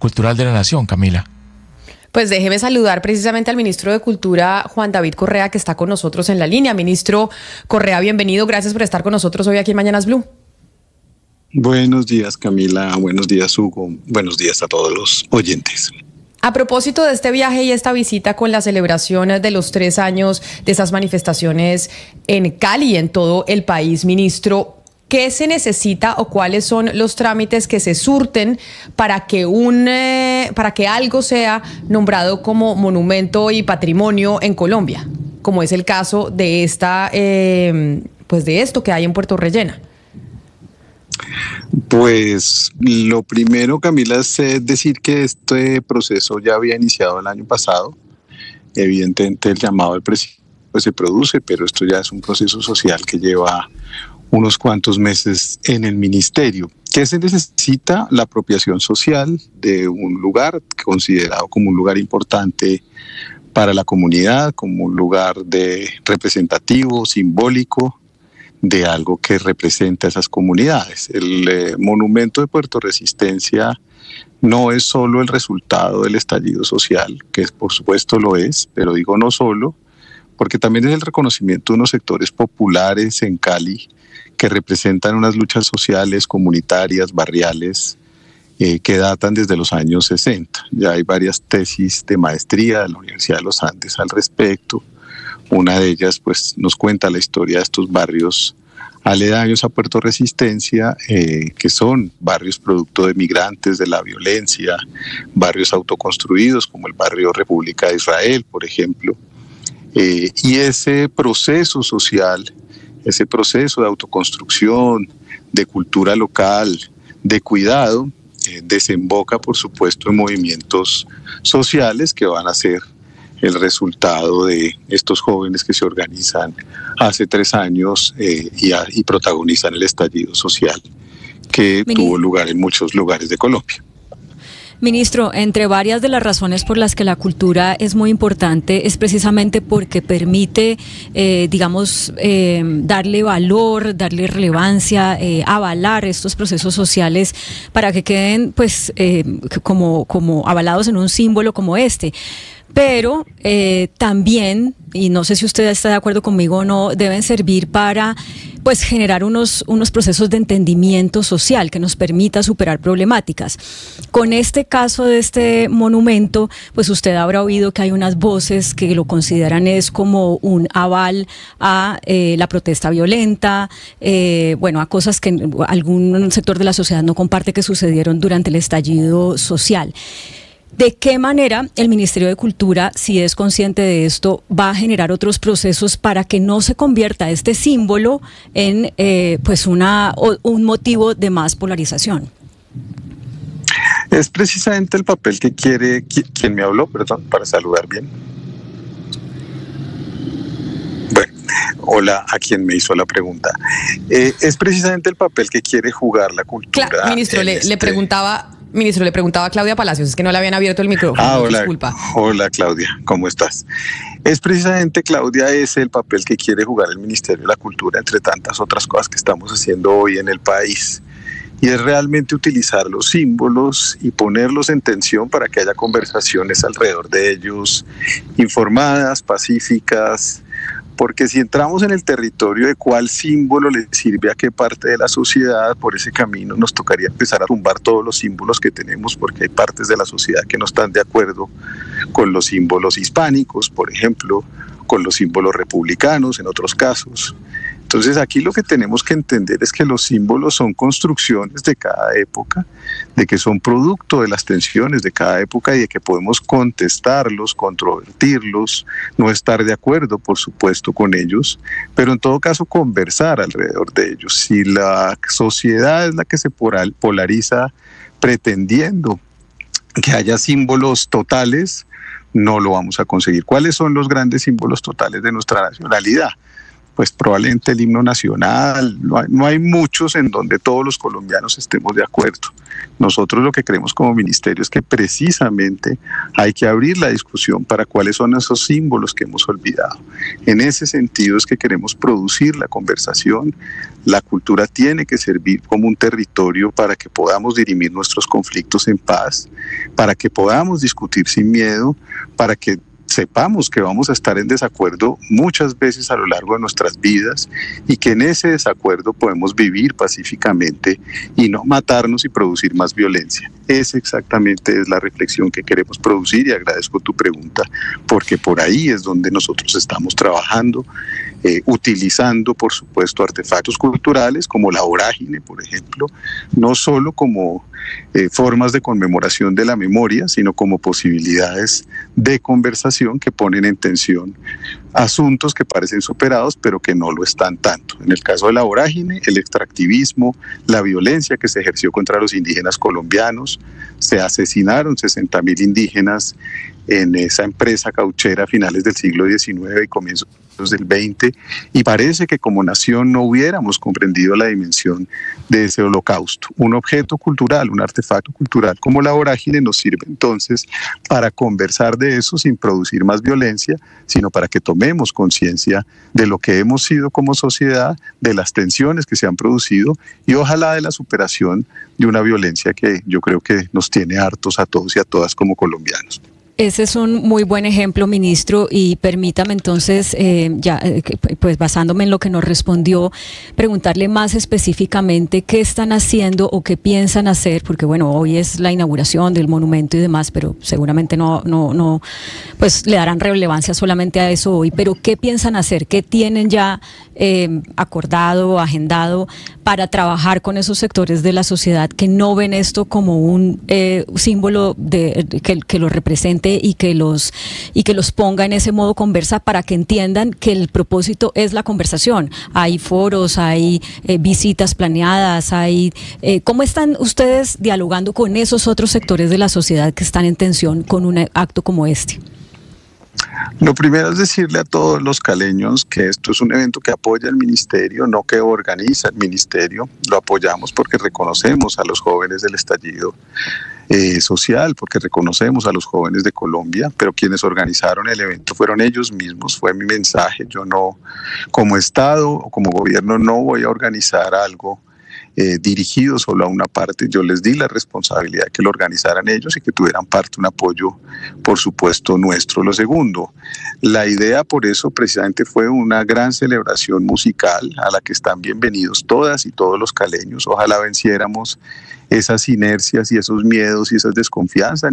cultural de la nación, Camila. Pues déjeme saludar precisamente al ministro de Cultura, Juan David Correa, que está con nosotros en la línea. Ministro Correa, bienvenido. Gracias por estar con nosotros hoy aquí en Mañanas Blue. Buenos días, Camila. Buenos días, Hugo. Buenos días a todos los oyentes. A propósito de este viaje y esta visita con la celebración de los 3 años de esas manifestaciones en Cali y en todo el país, ministro, ¿qué se necesita o cuáles son los trámites que se surten para que algo sea nombrado como monumento y patrimonio en Colombia, como es el caso de de esto que hay en Puerto Rellena? Pues lo primero, Camila, es decir que este proceso ya había iniciado el año pasado. Evidentemente el llamado del presidente se produce, pero esto ya es un proceso social que lleva unos cuantos meses en el ministerio. ¿Qué se necesita? La apropiación social de un lugar considerado como un lugar importante para la comunidad, como un lugar representativo, simbólico, de algo que representa a esas comunidades. El monumento de Puerto Resistencia no es solo el resultado del estallido social, que por supuesto lo es, pero digo no solo, porque también es el reconocimiento de unos sectores populares en Cali que representan unas luchas sociales, comunitarias, barriales, que datan desde los años 60. Ya hay varias tesis de maestría de la Universidad de los Andes al respecto. Una de ellas pues nos cuenta la historia de estos barrios aledaños a Puerto Resistencia, que son barrios producto de migrantes, de la violencia, barrios autoconstruidos como el barrio República de Israel, por ejemplo. Y ese proceso social, ese proceso de autoconstrucción, de cultura local, de cuidado, desemboca por supuesto en movimientos sociales que van a ser el resultado de estos jóvenes que se organizan hace 3 años y protagonizan el estallido social que tuvo lugar en muchos lugares de Colombia. Ministro, entre varias de las razones por las que la cultura es muy importante es precisamente porque permite, darle valor, darle relevancia, avalar estos procesos sociales para que queden como avalados en un símbolo como este. Pero también, y no sé si usted está de acuerdo conmigo o no, deben servir para generar unos procesos de entendimiento social que nos permita superar problemáticas. Con este caso de este monumento, pues usted habrá oído que hay unas voces que lo consideran es como un aval a la protesta violenta, a cosas que algún sector de la sociedad no comparte que sucedieron durante el estallido social. ¿De qué manera el Ministerio de Cultura, si es consciente de esto, va a generar otros procesos para que no se convierta este símbolo en un motivo de más polarización? Es precisamente el papel que quiere quien me habló, perdón, para saludar bien. Bueno, hola a quien me hizo la pregunta. Es precisamente el papel que quiere jugar la cultura. Claro, ministro, le preguntaba a Claudia Palacios, es que no le habían abierto el micrófono. Hola, disculpa. Hola Claudia, ¿cómo estás? Es precisamente, Claudia, ese el papel que quiere jugar el Ministerio de la Cultura, entre tantas otras cosas que estamos haciendo hoy en el país. Y es realmente utilizar los símbolos y ponerlos en tensión para que haya conversaciones alrededor de ellos, informadas, pacíficas, porque si entramos en el territorio de cuál símbolo le sirve a qué parte de la sociedad, por ese camino nos tocaría empezar a tumbar todos los símbolos que tenemos, porque hay partes de la sociedad que no están de acuerdo con los símbolos hispánicos, por ejemplo, con los símbolos republicanos en otros casos. Entonces aquí lo que tenemos que entender es que los símbolos son construcciones de cada época, de que son producto de las tensiones de cada época y de que podemos contestarlos, controvertirlos, no estar de acuerdo, por supuesto, con ellos, pero en todo caso conversar alrededor de ellos. Si la sociedad es la que se polariza pretendiendo que haya símbolos totales, no lo vamos a conseguir. ¿Cuáles son los grandes símbolos totales de nuestra nacionalidad? pues probablemente el himno nacional. No hay muchos en donde todos los colombianos estemos de acuerdo. Nosotros lo que creemos como ministerio es que precisamente hay que abrir la discusión para cuáles son esos símbolos que hemos olvidado. En ese sentido es que queremos producir la conversación. La cultura tiene que servir como un territorio para que podamos dirimir nuestros conflictos en paz, para que podamos discutir sin miedo, para que sepamos que vamos a estar en desacuerdo muchas veces a lo largo de nuestras vidas y que en ese desacuerdo podemos vivir pacíficamente y no matarnos y producir más violencia. Esa exactamente es la reflexión que queremos producir y agradezco tu pregunta porque por ahí es donde nosotros estamos trabajando, utilizando por supuesto artefactos culturales como la vorágine, por ejemplo, no solo como formas de conmemoración de la memoria, sino como posibilidades de conversación que ponen en tensión asuntos que parecen superados, pero que no lo están tanto. En el caso de la vorágine, el extractivismo, la violencia que se ejerció contra los indígenas colombianos, se asesinaron 60.000 indígenas en esa empresa cauchera a finales del siglo XIX y comienzos del XX, y parece que como nación no hubiéramos comprendido la dimensión de ese holocausto. Un objeto cultural, un artefacto cultural como la vorágine nos sirve entonces para conversar de eso sin producir más violencia, sino para que tomemos conciencia de lo que hemos sido como sociedad, de las tensiones que se han producido y ojalá de la superación de una violencia que yo creo que nos tiene hartos a todos y a todas como colombianos. Ese es un muy buen ejemplo, ministro, y permítame entonces, pues basándome en lo que nos respondió, preguntarle más específicamente qué están haciendo o qué piensan hacer, porque bueno, hoy es la inauguración del monumento y demás, pero seguramente no, pues le darán relevancia solamente a eso hoy, pero qué piensan hacer, qué tienen ya acordado, agendado para trabajar con esos sectores de la sociedad que no ven esto como un símbolo que lo represente y que los ponga en ese modo conversa para que entiendan que el propósito es la conversación. Hay foros, hay visitas planeadas, ¿cómo están ustedes dialogando con esos otros sectores de la sociedad que están en tensión con un acto como este? Lo primero es decirle a todos los caleños que esto es un evento que apoya el ministerio, no que organiza el ministerio. Lo apoyamos porque reconocemos a los jóvenes del estallido social, porque reconocemos a los jóvenes de Colombia, pero quienes organizaron el evento fueron ellos mismos, fue mi mensaje. Yo no, como Estado o como gobierno, no voy a organizar algo dirigido solo a una parte. Yo les di la responsabilidad que lo organizaran ellos y que tuvieran parte, un apoyo, por supuesto, nuestro. Lo segundo, la idea por eso precisamente fue una gran celebración musical a la que están bienvenidos todas y todos los caleños. Ojalá venciéramos esas inercias y esos miedos y esas desconfianzas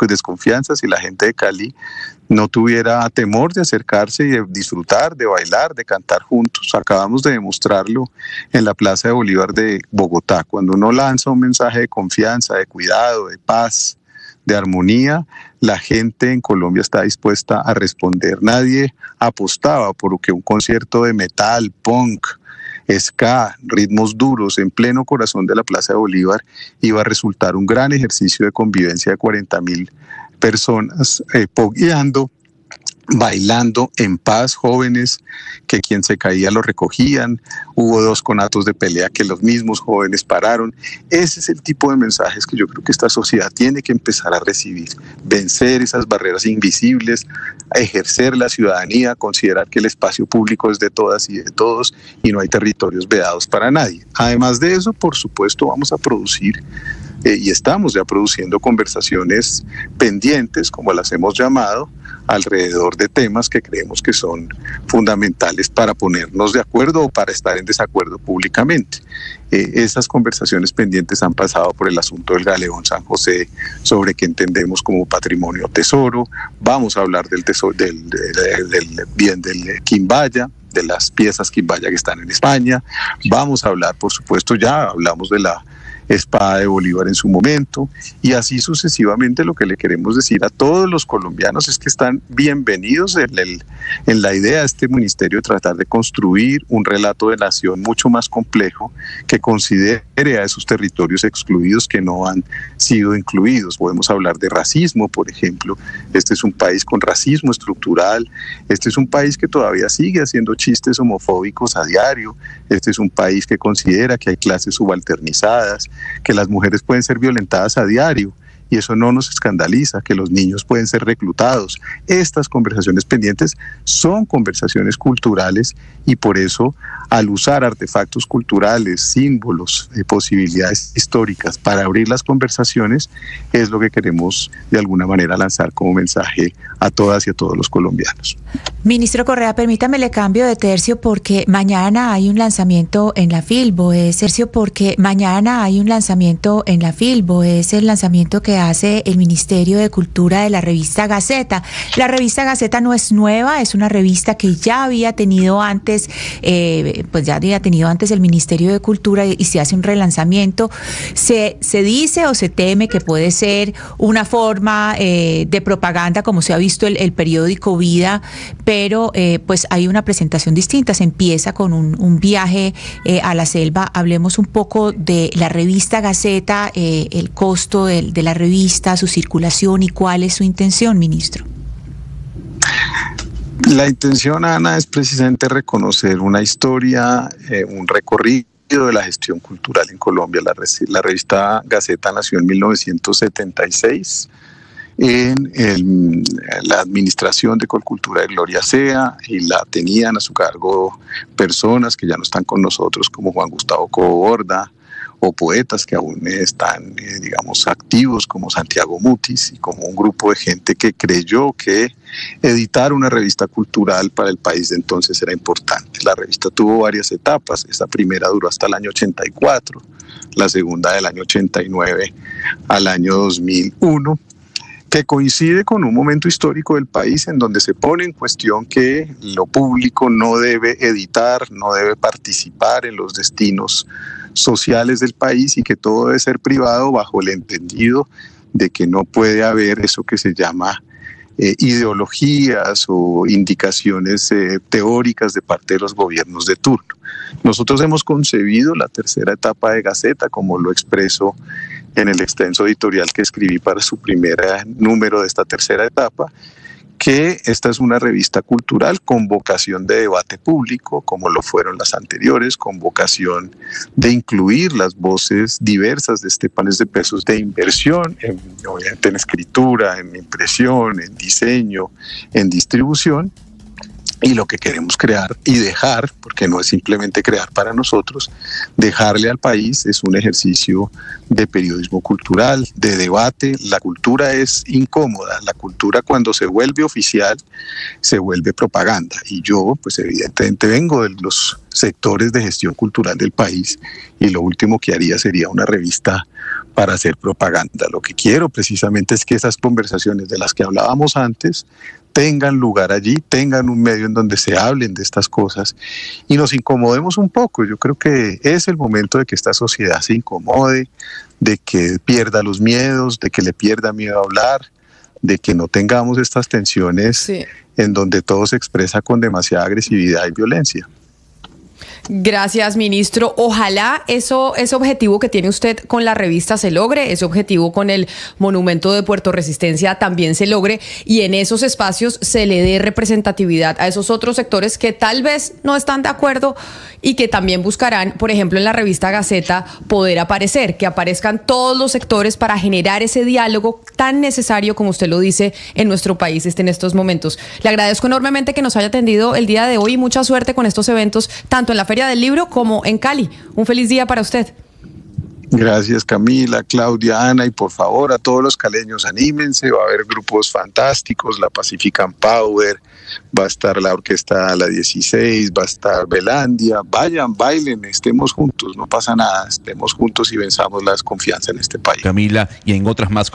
y la gente de Cali no tuviera temor de acercarse y de disfrutar, de bailar, de cantar juntos. Acabamos de demostrarlo en la Plaza de Bolívar de Bogotá. Cuando uno lanza un mensaje de confianza, de cuidado, de paz, de armonía, la gente en Colombia está dispuesta a responder. Nadie apostaba por que un concierto de metal, punk, ska, ritmos duros en pleno corazón de la Plaza de Bolívar iba a resultar un gran ejercicio de convivencia de 40.000 personas pogueando, bailando en paz, jóvenes que quien se caía lo recogían. Hubo 2 conatos de pelea que los mismos jóvenes pararon. Ese es el tipo de mensajes que yo creo que esta sociedad tiene que empezar a recibir. Vencer esas barreras invisibles, ejercer la ciudadanía, considerar que el espacio público es de todas y de todos y no hay territorios vedados para nadie. Además de eso, por supuesto, vamos a producir y estamos ya produciendo conversaciones pendientes, como las hemos llamado, alrededor de temas que creemos que son fundamentales para ponernos de acuerdo o para estar en desacuerdo públicamente. Esas conversaciones pendientes han pasado por el asunto del Galeón San José, sobre qué entendemos como patrimonio tesoro. Vamos a hablar del tesoro, del bien del Quimbaya, de las piezas Quimbaya que están en España. Vamos a hablar, por supuesto, ya hablamos de la Espada de Bolívar en su momento, y así sucesivamente. Lo que le queremos decir a todos los colombianos es que están bienvenidos en la idea de este ministerio de tratar de construir un relato de nación mucho más complejo, que considere a esos territorios excluidos que no han sido incluidos. Podemos hablar de racismo, por ejemplo. Este es un país con racismo estructural, este es un país que todavía sigue haciendo chistes homofóbicos a diario, este es un país que considera que hay clases subalternizadas, que las mujeres pueden ser violentadas a diario, y eso no nos escandaliza, que los niños pueden ser reclutados. Estas conversaciones pendientes son conversaciones culturales, y por eso, al usar artefactos culturales, símbolos, posibilidades históricas para abrir las conversaciones, es lo que queremos de alguna manera lanzar como mensaje a todas y a todos los colombianos. Ministro Correa, permítame le cambio de tercio porque mañana hay un lanzamiento en la Filbo. Es el lanzamiento que hace el Ministerio de Cultura de la revista Gaceta. La revista Gaceta no es nueva, es una revista que ya había tenido antes, el Ministerio de Cultura, y se hace un relanzamiento. Se dice o se teme que puede ser una forma de propaganda, como se ha visto el periódico Vida, pero pues hay una presentación distinta. Se empieza con un viaje a la selva. Hablemos un poco de la revista Gaceta, el costo de la revista, su circulación y cuál es su intención, ministro. La intención, Ana, es precisamente reconocer una historia, un recorrido de la gestión cultural en Colombia. La revista Gaceta nació en 1976 en la administración de Colcultura de Gloria Sea, y la tenían a su cargo personas que ya no están con nosotros, como Juan Gustavo Cobo Borda, o poetas que aún están, activos, como Santiago Mutis, y como un grupo de gente que creyó que editar una revista cultural para el país de entonces era importante. La revista tuvo varias etapas. Esta primera duró hasta el año 84, la segunda del año 89 al año 2001, que coincide con un momento histórico del país en donde se pone en cuestión que lo público no debe editar, no debe participar en los destinos sociales del país, y que todo debe ser privado, bajo el entendido de que no puede haber eso que se llama ideologías o indicaciones teóricas de parte de los gobiernos de turno. Nosotros hemos concebido la tercera etapa de Gaceta, como lo expreso en el extenso editorial que escribí para su primer número de esta tercera etapa, que esta es una revista cultural con vocación de debate público, como lo fueron las anteriores, con vocación de incluir las voces diversas de este país de pesos de inversión, obviamente en escritura, en impresión, en diseño, en distribución. Y lo que queremos crear y dejar, porque no es simplemente crear para nosotros, dejarle al país es un ejercicio de periodismo cultural, de debate. La cultura es incómoda. La cultura, cuando se vuelve oficial, se vuelve propaganda. Y yo, pues evidentemente vengo de los sectores de gestión cultural del país, y lo último que haría sería una revista para hacer propaganda. Lo que quiero precisamente es que esas conversaciones de las que hablábamos antes tengan lugar allí, tengan un medio en donde se hablen de estas cosas y nos incomodemos un poco. Yo creo que es el momento de que esta sociedad se incomode, de que pierda los miedos, de que le pierda miedo a hablar, de que no tengamos estas tensiones en donde todo se expresa con demasiada agresividad y violencia. Gracias, ministro. Ojalá ese objetivo que tiene usted con la revista se logre, ese objetivo con el Monumento de Puerto Resistencia también se logre, y en esos espacios se le dé representatividad a esos otros sectores que tal vez no están de acuerdo y que también buscarán, por ejemplo, en la revista Gaceta, poder aparecer, que aparezcan todos los sectores para generar ese diálogo tan necesario, como usted lo dice, en nuestro país en estos momentos. Le agradezco enormemente que nos haya atendido el día de hoy, y mucha suerte con estos eventos, tanto en la Feria del Libro como en Cali. Un feliz día para usted. Gracias, Camila, Claudia, Ana, y por favor a todos los caleños, anímense. Va a haber grupos fantásticos, la Pacifican Power, va a estar la Orquesta La 16, va a estar Belandia. Vayan, bailen, estemos juntos, no pasa nada, estemos juntos y venzamos la desconfianza en este país. Camila, y en otras más